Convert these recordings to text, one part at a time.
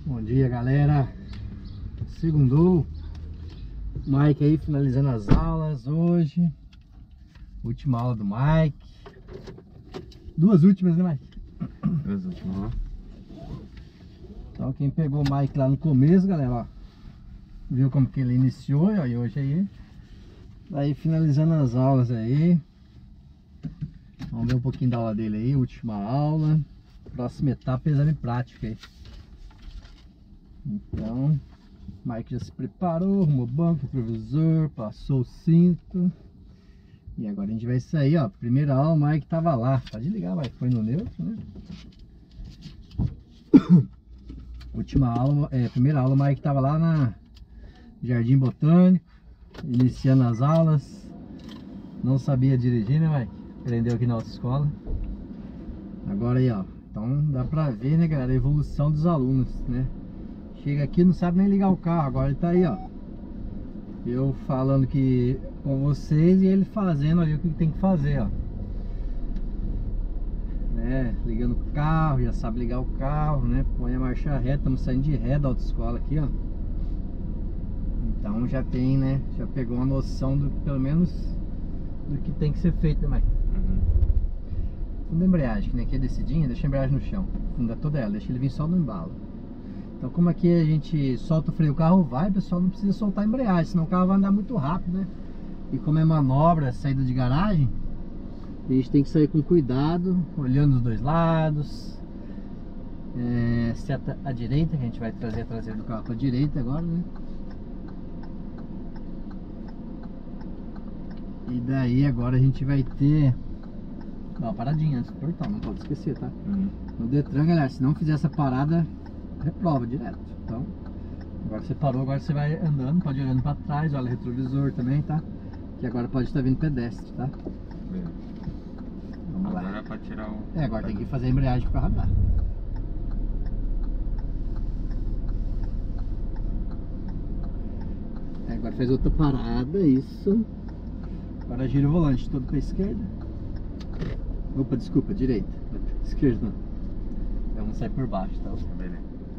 Bom dia, galera. Segundou. Mike aí finalizando as aulas hoje. Última aula do Mike. Duas últimas, né, Mike? Duas últimas, ó. Então quem pegou o Mike lá no começo, galera, ó, viu como que ele iniciou, ó, e hoje aí. Daí finalizando as aulas aí. Vamos ver um pouquinho da aula dele aí, última aula. Próxima etapa, exame prático aí. Então, o Mike já se preparou, arrumou o banco, o provisor, passou o cinto. E agora a gente vai sair, ó. Primeira aula, o Mike tava lá. Pode ligar, Mike, foi no neutro, né? Última aula, primeira aula, o Mike tava lá na Jardim Botânico, iniciando as aulas. Não sabia dirigir, né, Mike? Aprendeu aqui na autoescola. Agora aí, ó. Então dá pra ver, né, galera, a evolução dos alunos, né? Chega aqui, não sabe nem ligar o carro. Agora ele tá aí, ó. Eu falando que com vocês e ele fazendo ali o que tem que fazer, ó. Né? Ligando o carro, já sabe ligar o carro, né? Põe a marcha reta, estamos saindo de ré da autoescola aqui, ó. Então já tem, né? Já pegou uma noção do, pelo menos, do que tem que ser feito, né, Mike? Fundo da embreagem, que nem aqui é descidinha, deixa a embreagem no chão. Funda toda ela, deixa ele vir só no embalo. Então como aqui a gente solta o freio, o carro vai, pessoal, não precisa soltar a embreagem, senão o carro vai andar muito rápido, né? E como é manobra, saída de garagem, a gente tem que sair com cuidado, olhando os dois lados. Seta à direita, que a gente vai trazer a traseira do carro para a direita agora, né? E daí agora a gente vai ter... Dá uma paradinha antes do portão, não pode esquecer, tá? No Detran, galera, se não fizer essa parada, reprova direto. Então, agora você parou, agora você vai andando, pode ir olhando pra trás, olha o retrovisor também, tá? Que agora pode estar vindo pedestre, tá? Vamos lá. Agora é pra tirar o... Agora tem que fazer a embreagem pro carro andar. Agora faz outra parada, isso. Agora gira o volante todo pra esquerda. Opa, desculpa, direita. Esquerda não. Vamos sair por baixo, tá? Beleza.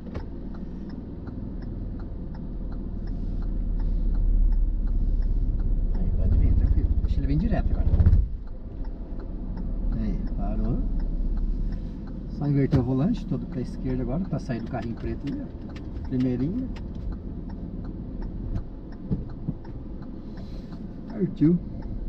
Aí, pode vir, tranquilo. Deixa ele vir direto agora. Aí, parou. Só inverter o volante todo pra esquerda agora, pra sair do carrinho preto ali, ó. Primeirinho. Partiu.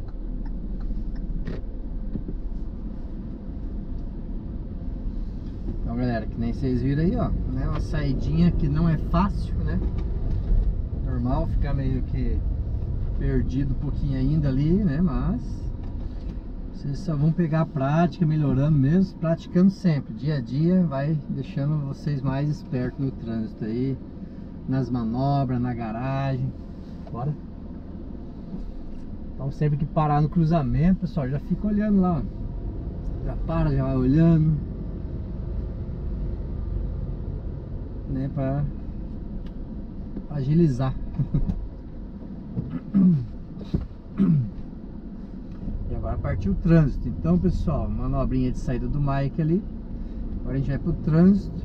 Então, galera, que nem vocês viram aí, ó, né, uma saidinha que não é fácil, né? Normal ficar meio que perdido um pouquinho ainda ali, né? Mas vocês só vão pegar a prática, melhorando mesmo, praticando sempre. Dia a dia vai deixando vocês mais espertos no trânsito aí, nas manobras, na garagem. Bora? Então sempre que parar no cruzamento, pessoal, já fica olhando lá, ó. Já para, já vai olhando, né, para agilizar. E agora partiu o trânsito. Então, pessoal, manobrinha de saída do Mike ali. Agora a gente vai pro trânsito.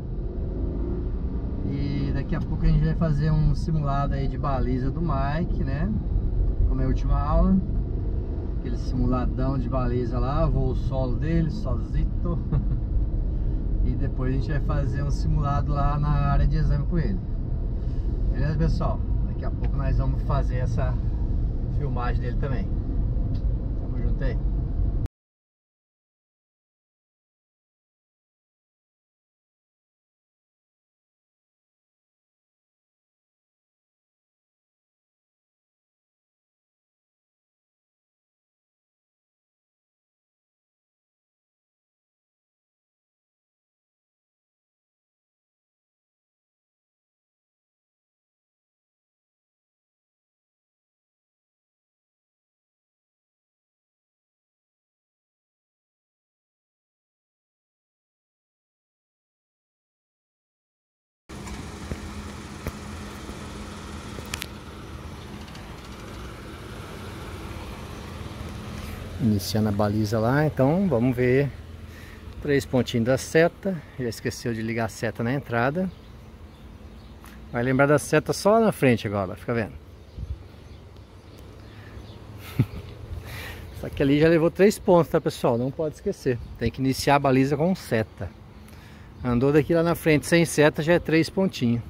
E daqui a pouco a gente vai fazer um simulado aí de baliza do Mike, né? Como é a última aula. Aquele simuladão de baliza lá, voo solo dele, sozito. E depois a gente vai fazer um simulado lá na área de exame com ele. Beleza, pessoal? Daqui a pouco nós vamos fazer essa filmagem dele também. Tamo junto aí. Iniciando a baliza lá, então vamos ver 3 pontinhos da seta. Já esqueceu de ligar a seta na entrada. Vai lembrar da seta só lá na frente agora, fica vendo. Só que ali já levou 3 pontos, tá, pessoal? Não pode esquecer. Tem que iniciar a baliza com seta. Andou daqui lá na frente sem seta, já é 3 pontinhos.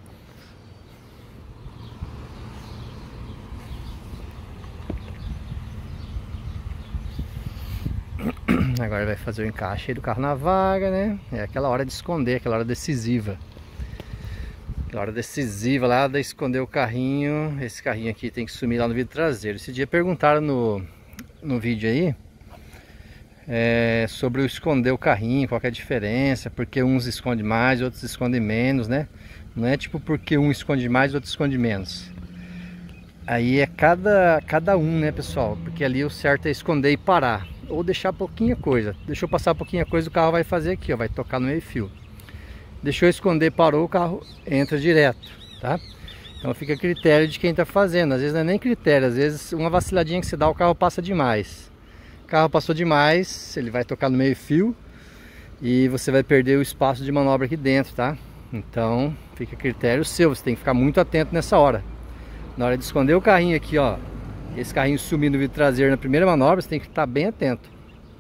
Agora vai fazer o encaixe aí do carro na vaga, né? É aquela hora de esconder, aquela hora decisiva. Aquela hora decisiva lá de esconder o carrinho. Esse carrinho aqui tem que sumir lá no vidro traseiro. Esse dia perguntaram no vídeo aí sobre o esconder o carrinho, qual que é a diferença, porque uns esconde mais, outros escondem menos, né? Não é tipo porque um esconde mais, outro esconde menos. Aí é cada um, né, pessoal? Porque ali o certo é esconder e parar, ou deixar pouquinha coisa. Deixou passar pouquinha coisa, o carro vai fazer aqui, ó, vai tocar no meio fio. Deixou esconder, parou, o carro entra direto, tá? Então fica a critério de quem tá fazendo. Às vezes não é nem critério, às vezes uma vaciladinha que você dá, o carro passa demais. O carro passou demais, ele vai tocar no meio fio e você vai perder o espaço de manobra aqui dentro, tá? Então fica a critério seu, você tem que ficar muito atento nessa hora. Na hora de esconder o carrinho aqui, ó, esse carrinho sumindo no vidro traseiro na primeira manobra, você tem que estar bem atento.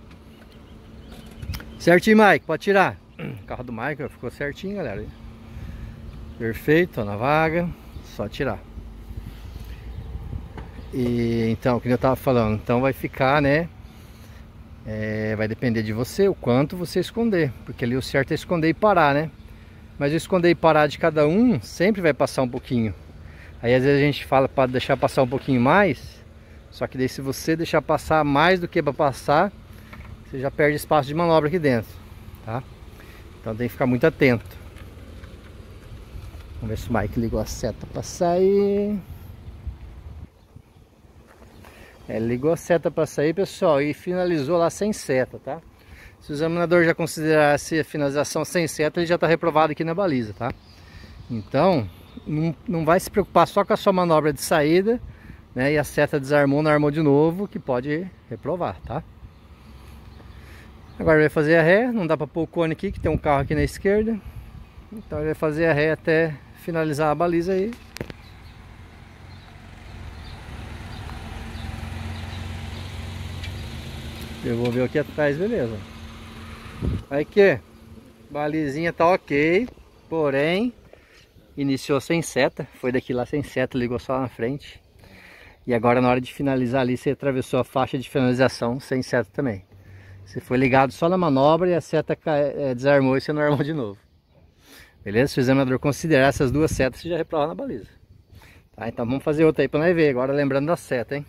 Certinho, Mike, pode tirar. O carro do Mike ficou certinho, galera. Perfeito, ó, na vaga, só tirar. E então, como eu tava falando, então vai ficar, né? Vai depender de você, o quanto você esconder, porque ali o certo é esconder e parar, né? Mas o esconder e parar de cada um sempre vai passar um pouquinho. Aí às vezes a gente fala para deixar passar um pouquinho mais, só que daí se você deixar passar mais do que para passar, você já perde espaço de manobra aqui dentro, tá? Então tem que ficar muito atento. Vamos ver se o Mike ligou a seta para sair. Ele ligou a seta para sair, pessoal, e finalizou lá sem seta, tá? Se o examinador já considerasse a finalização sem seta, ele já está reprovado aqui na baliza, tá? Então, não vai se preocupar só com a sua manobra de saída, né? E a seta desarmou, não armou de novo, que pode reprovar, tá? Agora vai fazer a ré, não dá para pôr o cone aqui, que tem um carro aqui na esquerda. Então ele vai fazer a ré até finalizar a baliza aí. Eu vou ver aqui atrás, beleza. Aí que balizinha tá ok, porém iniciou sem seta, foi daqui lá sem seta, ligou só na frente. E agora na hora de finalizar ali, você atravessou a faixa de finalização sem seta também. Você foi ligado só na manobra e a seta desarmou e você não armou de novo. Beleza? Se o examinador considerar essas duas setas, você já reprova na baliza. Tá? Então vamos fazer outra aí para nós ver, agora lembrando da seta, hein?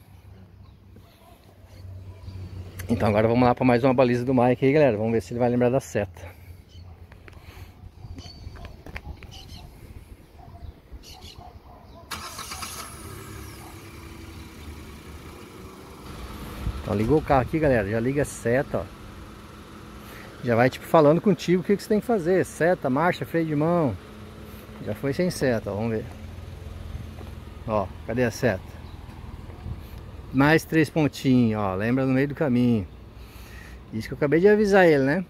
Então agora vamos lá para mais uma baliza do Mike aí, galera. Vamos ver se ele vai lembrar da seta. Então ligou o carro aqui, galera. Já liga a seta, ó. Já vai tipo falando contigo o que você tem que fazer. Seta, marcha, freio de mão. Já foi sem seta, ó. Vamos ver. Ó, cadê a seta? Mais 3 pontinhos, ó, lembra no meio do caminho. Isso que eu acabei de avisar ele, né?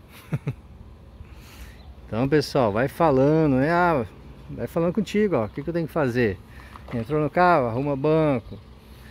Então, pessoal, vai falando, né? Vai falando contigo, ó, o que eu tenho que fazer? Entrou no carro, arruma banco,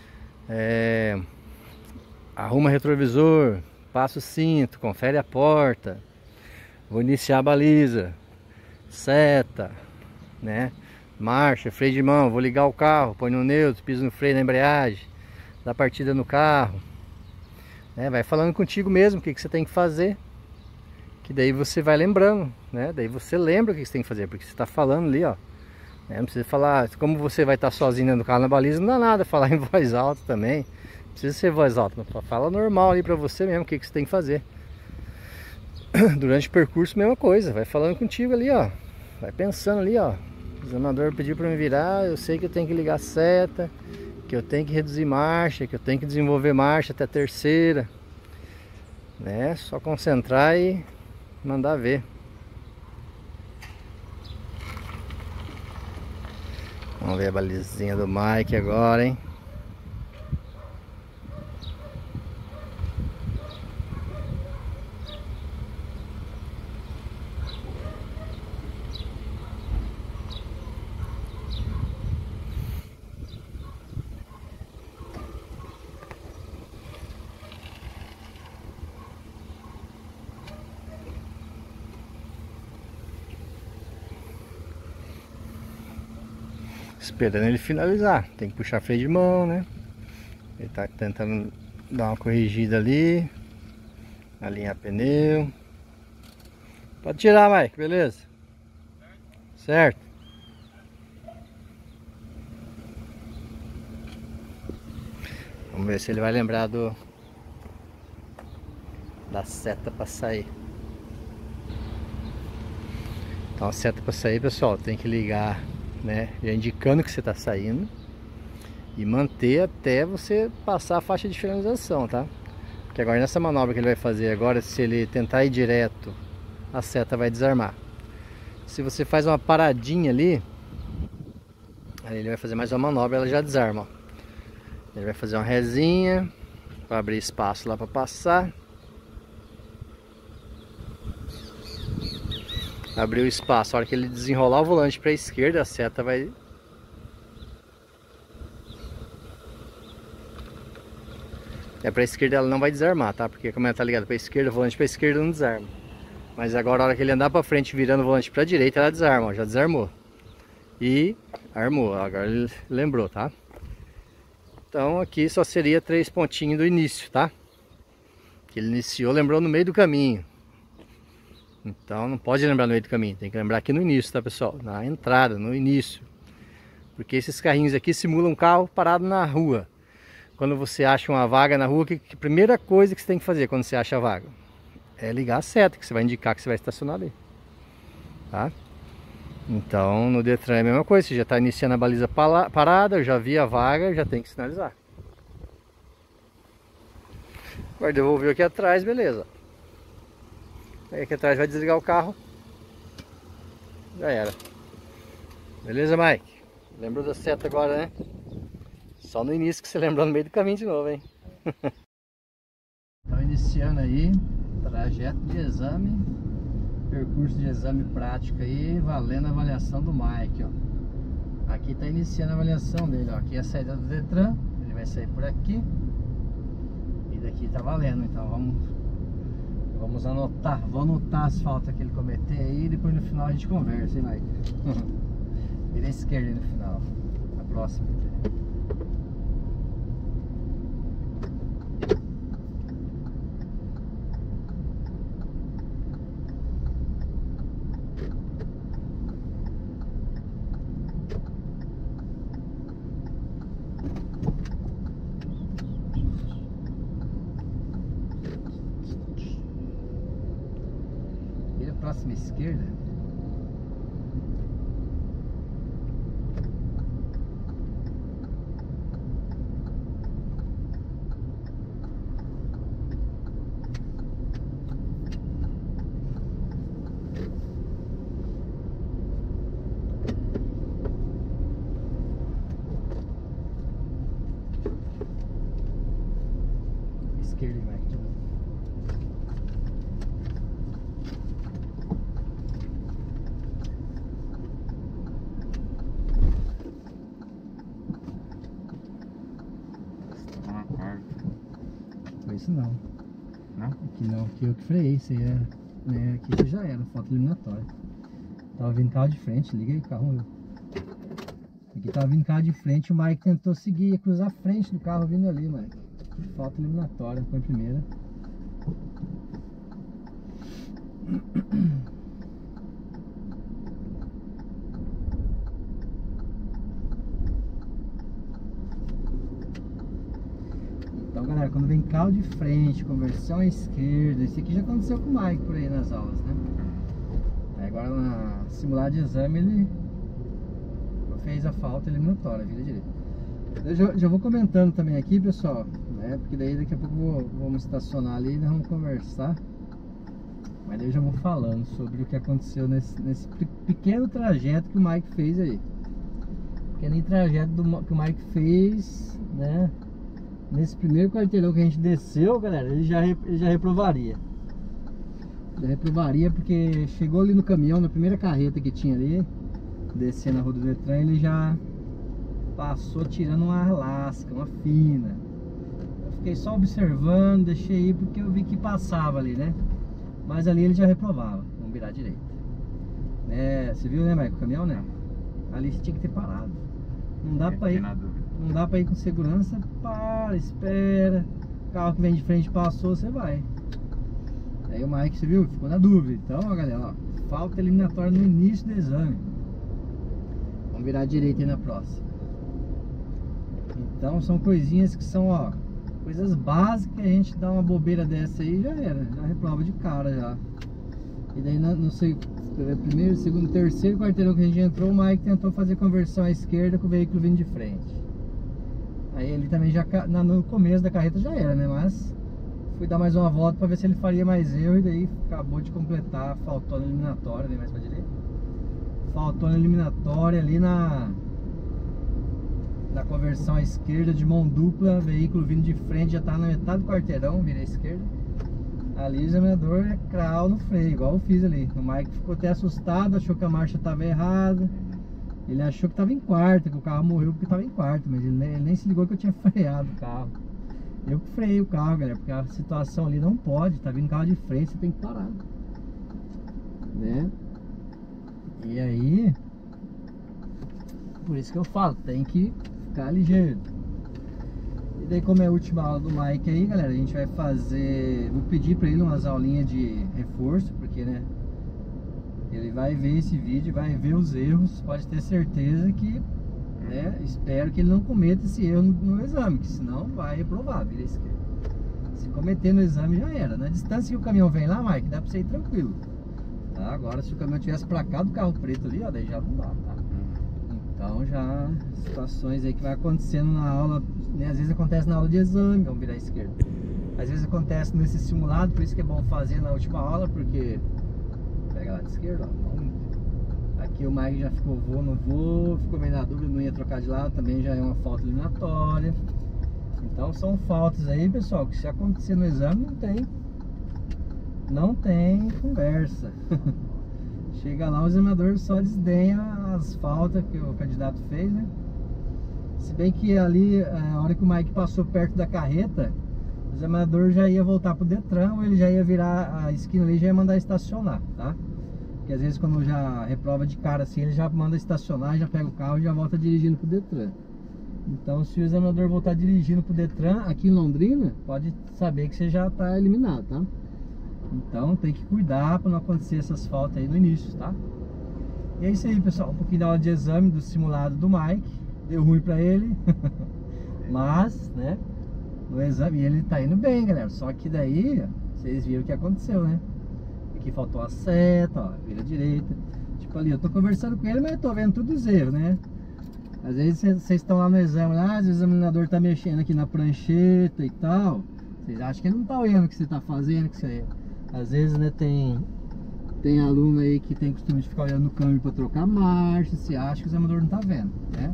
arruma retrovisor, passa o cinto, confere a porta, vou iniciar a baliza, seta, né? Marcha, freio de mão, vou ligar o carro, põe no neutro, piso no freio, na embreagem, dá partida no carro, né? Vai falando contigo mesmo o que você tem que fazer, que daí você vai lembrando, né? Daí você lembra o que você tem que fazer, porque você está falando ali, ó, né? Não precisa falar, como você vai estar sozinho dentro do carro na baliza, não dá nada falar em voz alta também, não precisa ser voz alta, fala normal ali para você mesmo o que você tem que fazer. Durante o percurso, mesma coisa, vai falando contigo ali, ó, vai pensando ali, ó. O examinador pediu para me virar, eu sei que eu tenho que ligar a seta, que eu tenho que reduzir marcha, que eu tenho que desenvolver marcha até a terceira, né? Só concentrar e mandar ver. Vamos ver a balizinha do Mike agora, hein? esperando ele finalizar. Tem que puxar freio de mão, né? Ele tá tentando dar uma corrigida ali, alinhar pneu. Pode tirar, Mike, beleza? Certo. Vamos ver se ele vai lembrar da seta para sair. Então a seta para sair, pessoal, tem que ligar, né, já indicando que você está saindo e manter até você passar a faixa de finalização, tá? Porque agora nessa manobra que ele vai fazer agora, se ele tentar ir direto, a seta vai desarmar. Se você faz uma paradinha ali, aí ele vai fazer mais uma manobra, ela já desarma, ó. Ele vai fazer uma resinha para abrir espaço lá para passar. Abriu o espaço, a hora que ele desenrolar o volante para a esquerda, a seta vai... para a esquerda ela não vai desarmar, tá? Porque como ela tá ligada para a esquerda, o volante para a esquerda não desarma. Mas agora a hora que ele andar para frente virando o volante para a direita, ela desarma, ó, já desarmou. E armou, agora ele lembrou, tá? Então aqui só seria 3 pontinhos do início, tá? Que ele iniciou, lembrou no meio do caminho. Então não pode lembrar no meio do caminho, tem que lembrar aqui no início, tá, pessoal? Na entrada, no início. Porque esses carrinhos aqui simulam um carro parado na rua. Quando você acha uma vaga na rua, a primeira coisa que você tem que fazer quando você acha a vaga? É ligar a seta, que você vai indicar que você vai estacionar ali. Tá? Então no Detran é a mesma coisa, você já está iniciando a baliza parada, eu já vi a vaga, já tem que sinalizar. Agora devolveu aqui atrás, beleza. Aí aqui atrás vai desligar o carro. Já era. Beleza, Mike? Lembrou da seta agora, né? Só no início que você lembrou, no meio do caminho de novo, hein? Então iniciando aí, trajeto de exame, percurso de exame prático aí, valendo a avaliação do Mike, ó. Aqui tá iniciando a avaliação dele, ó. Aqui é a saída do Detran, ele vai sair por aqui. E daqui tá valendo, então vamos anotar, vou anotar as faltas que ele cometer aí e depois no final a gente conversa, hein, Mike? Vira a esquerda aí no final, a próxima. Vira a próxima esquerda. Esquerda, Mike. Tá na quarta. Foi isso não. Não? Aqui não, aqui eu que freiei, isso aí é, né, aqui você já era, foto eliminatória. Tava vindo carro de frente, liga aí o carro. Aqui tava vindo carro de frente, o Mike tentou seguir, cruzar a frente do carro vindo ali, Mike. Foto eliminatória, foi a primeira. Então, galera, quando vem carro de frente, conversão à esquerda, isso aqui já aconteceu com o Mike por aí nas aulas, né? Aí agora na simulada de exame ele fez a falta eliminatória, vira direita. Eu já vou comentando também aqui, pessoal, né? Porque daí daqui a pouco vamos estacionar ali e nós vamos conversar. Mas daí eu já vou falando sobre o que aconteceu nesse pequeno trajeto que o Mike fez aí. Pequeno trajeto que o Mike fez, né? Nesse primeiro quarteirão que a gente desceu, galera, ele já reprovaria. Já reprovaria porque chegou ali no caminhão, na primeira carreta que tinha ali, descendo a rua do Detran, ele já passou tirando uma lasca, uma fina. Eu fiquei só observando, deixei ir porque eu vi que passava ali, né? Mas ali ele já reprovava. Vamos virar direita. Você viu, né, Mike, o caminhão, né? Ali você tinha que ter parado. Não dá pra ir, Na dúvida. não dá pra ir com segurança, para, espera. O carro que vem de frente passou, você vai. Aí o Mike, você viu, ficou na dúvida. Então, ó, galera, ó, falta eliminatória no início do exame. Vamos virar à direita aí na próxima. Então são coisinhas que são, ó, coisas básicas. A gente dá uma bobeira dessa aí, já era, já reprova de cara já. E daí não sei, primeiro, segundo, terceiro quarteirão que a gente entrou, o Mike tentou fazer conversão à esquerda com o veículo vindo de frente. Aí ele também já, no começo da carreta já era, né, mas fui dar mais uma volta para ver se ele faria mais erro. E daí acabou de completar, faltou na eliminatória, vem mais pra direita. Faltou na eliminatória ali na conversão à esquerda de mão dupla, veículo vindo de frente, já tá na metade do quarteirão, vira à esquerda. Ali o examinador é crau no freio, igual eu fiz ali. O Mike ficou até assustado, achou que a marcha estava errada. Ele achou que estava em quarta, que o carro morreu porque estava em quarta, mas ele nem se ligou que eu tinha freado o carro. Eu que freiei o carro, galera, porque a situação ali não pode, tá vindo carro de frente, você tem que parar, né? E aí, por isso que eu falo, tem que ficar ligeiro. E daí, como é a última aula do Mike aí, galera, a gente vai fazer, vou pedir pra ele umas aulinhas de reforço, porque, né, ele vai ver esse vídeo, vai ver os erros, pode ter certeza que, né, espero que ele não cometa esse erro no exame, que senão vai reprovar, vira esquerda. Se cometer no exame já era. Na distância que o caminhão vem lá, Mike, dá pra você ir tranquilo, tá? Agora se o caminhão tivesse pra cá do carro preto ali, ó, daí já não dá, tá? Então já situações aí que vai acontecendo na aula, né? Às vezes acontece na aula de exame, vamos virar à esquerda. Às vezes acontece nesse simulado, por isso que é bom fazer na última aula, porque pega lá de esquerda, ó. Aqui o Mike já ficou vou, não vou, ficou meio na dúvida, não ia trocar de lado, também já é uma falta eliminatória. Então são faltas aí, pessoal, que se acontecer no exame não tem conversa. Chega lá, o examinador só desdenha as faltas que o candidato fez, né? Se bem que ali, a hora que o Mike passou perto da carreta, o examinador já ia voltar pro Detran, ou ele já ia virar a esquina ali e já ia mandar estacionar, tá? Porque às vezes quando já reprova de cara assim, ele já manda estacionar, já pega o carro e já volta dirigindo pro Detran. Então se o examinador voltar dirigindo pro Detran, aqui em Londrina, pode saber que você já tá eliminado, tá? Então tem que cuidar para não acontecer essas faltas aí no início, tá? E é isso aí, pessoal, um pouquinho da aula de exame do simulado do Mike. Deu ruim para ele, mas, né, no exame ele tá indo bem, galera. Só que daí, vocês viram o que aconteceu, né? Aqui faltou a seta, ó, vira direita. Tipo ali, eu tô conversando com ele, mas eu tô vendo tudo os erros, né? Às vezes vocês estão lá no exame, lá, o examinador tá mexendo aqui na prancheta e tal. Vocês acham que ele não tá olhando o que você tá fazendo, que você... Às vezes, né, tem aluno aí que tem costume de ficar olhando no câmbio para trocar marcha, se acha que o examinador não tá vendo, né?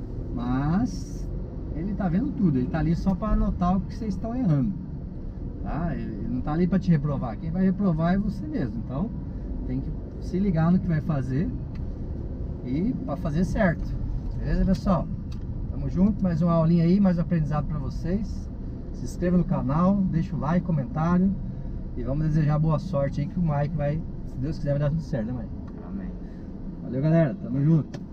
Mas ele tá vendo tudo, ele tá ali só para anotar o que vocês estão errando, tá? Ele não tá ali para te reprovar, quem vai reprovar é você mesmo. Então tem que se ligar no que vai fazer e para fazer certo, beleza, pessoal? Tamo junto, mais uma aulinha aí, mais um aprendizado para vocês. Se inscreva no canal, deixa o like, comentário. E vamos desejar boa sorte aí, que o Mike vai, se Deus quiser, vai dar tudo certo, né, Mike? Amém. Valeu, galera. Tamo junto.